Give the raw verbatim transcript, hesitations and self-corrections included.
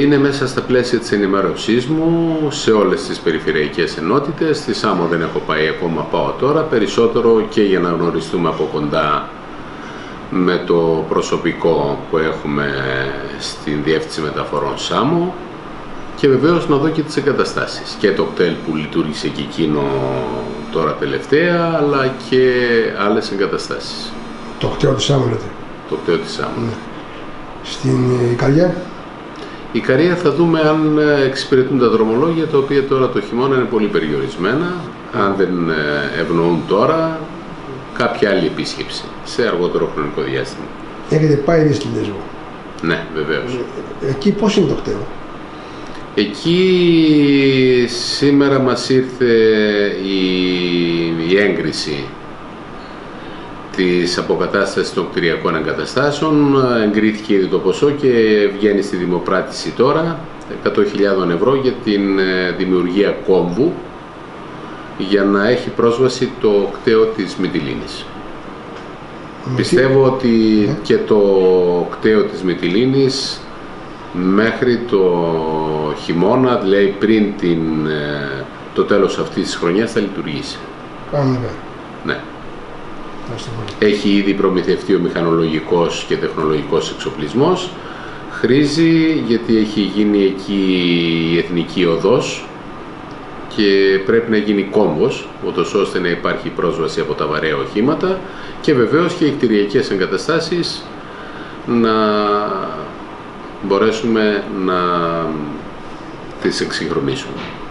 είναι μέσα στα πλαίσια της ενημέρωσής μου σε όλες τις περιφερειακές ενότητες. Στη Σάμο δεν έχω πάει ακόμα, πάω τώρα, περισσότερο και για να γνωριστούμε από κοντά με το προσωπικό που έχουμε στην Διεύθυνση Μεταφορών Σάμο και βεβαίως να δω και τις εγκαταστάσεις. Και το κτέλ που λειτουργήσε και εκείνο τώρα τελευταία, αλλά και άλλες εγκαταστάσεις. Το κτέο της Σάμου λέτε. Το κτέο της Σάμου. Ναι. Στην Ικαρία. Η Ικαρία θα δούμε αν εξυπηρετούν τα δρομολόγια, τα οποία τώρα το χειμώνα είναι πολύ περιορισμένα. Αν δεν ευνοούν τώρα, κάποια άλλη επίσκεψη σε αργότερο χρονικό διάστημα. Έχετε πάει ήδη στη Λέσβο? Ναι, βεβαίως. Εκεί πώς είναι το κτέο? Εκεί σήμερα μας ήρθε η, η έγκριση της αποκατάστασης των κτηριακών εγκαταστάσεων, εγκρίθηκε ήδη το ποσό και βγαίνει στη δημοπράτηση τώρα εκατό χιλιάδες ευρώ για την δημιουργία κόμβου για να έχει πρόσβαση το κτέο της Μυτιλήνης. Mm. Πιστεύω ότι mm. και το κτέο της Μυτιλήνης μέχρι το χειμώνα, δηλαδή πριν την, το τέλος αυτής της χρονιάς, θα λειτουργήσει. Mm. Ναι. Έχει ήδη προμηθευτεί ο μηχανολογικός και τεχνολογικός εξοπλισμός. Χρήζει γιατί έχει γίνει εκεί η εθνική οδός και πρέπει να γίνει κόμβος, ούτως ώστε να υπάρχει πρόσβαση από τα βαρέα οχήματα και βεβαίως και οι κτηριακές εγκαταστάσεις να μπορέσουμε να τις εξυγχρονίσουμε.